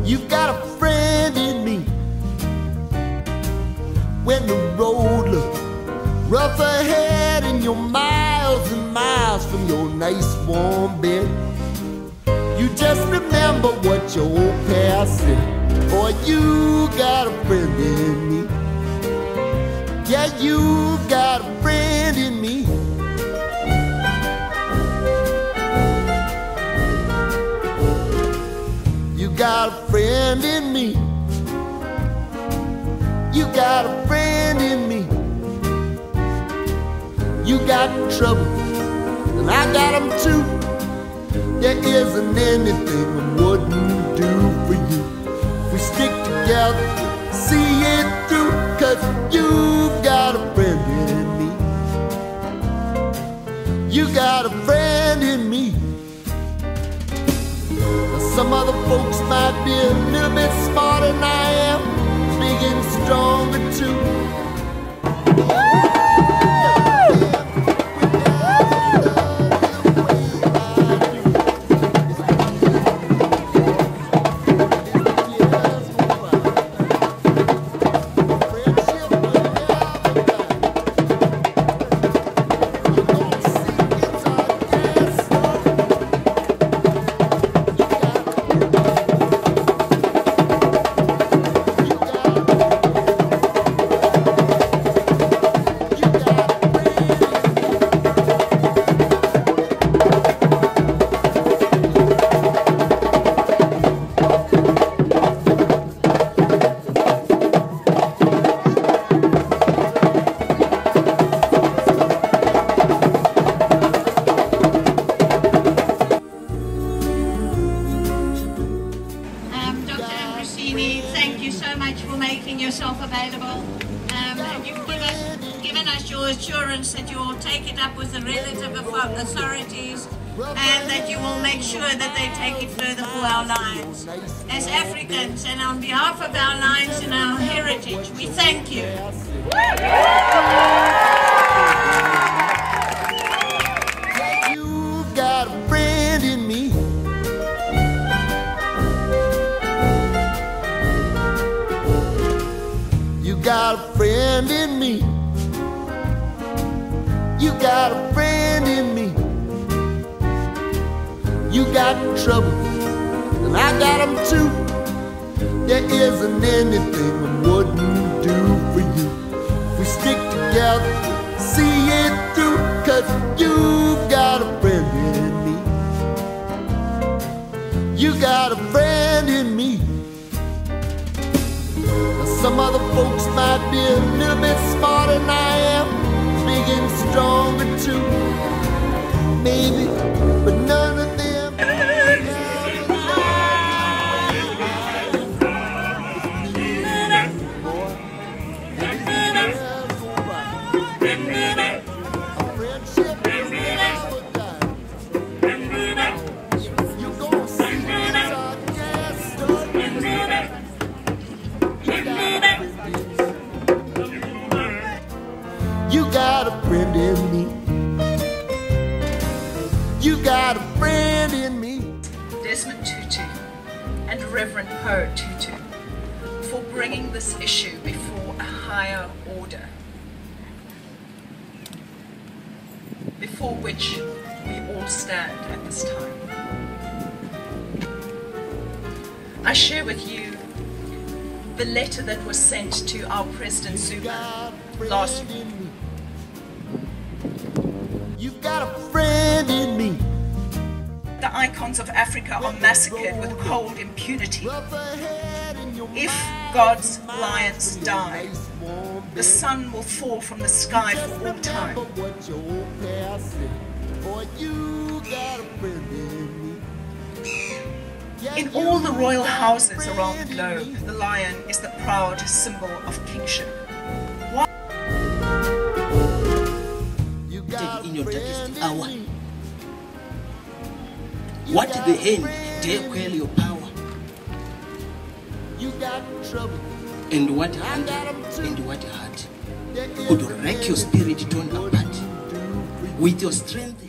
You've got a friend in me. When the road looks rough ahead and you're miles and miles from your nice warm bed, you just remember what your old past said. Boy, you got a friend in me. Yeah, you got a friend in me. You got a friend in me. You got a friend in me. You got trouble, and I got them too. There isn't anything I wouldn't do for you. If we stick together, see it through, 'cause you've got a friend in me. You got a friend in me. Now, some other folks might be a little bit smarter than I am, big and stronger too. Thank you so much for making yourself available. And you've given us your assurance that you will take it up with the relative authorities and that you will make sure that they take it further for our lives. As Africans and on behalf of our lives and our heritage, we thank you. You've got a friend in me. You got a friend in me. You got a friend in me. You got trouble, and I got them too. There isn't anything I wouldn't do for you. If we stick together, see it through, 'cause you've got a friend in me. You got a friend in me. Some other folks might be a little bit smarter than I am, big and stronger too, maybe, but none of them. You got a friend in me. You got a friend in me. Desmond Tutu and Reverend Poe Tutu for bringing this issue before a higher order, before which we all stand at this time. I share with you the letter that was sent to our President Zuma last week. You've got a friend in me. The icons of Africa are massacred with cold impunity. If God's lions die, the sun will fall from the sky for all time. In all the royal houses around the globe, the lion is the proud symbol of kingship. In your darkest hour, what the hand dare quell your power, and what hand and what heart could wreck your spirit torn apart with your strength.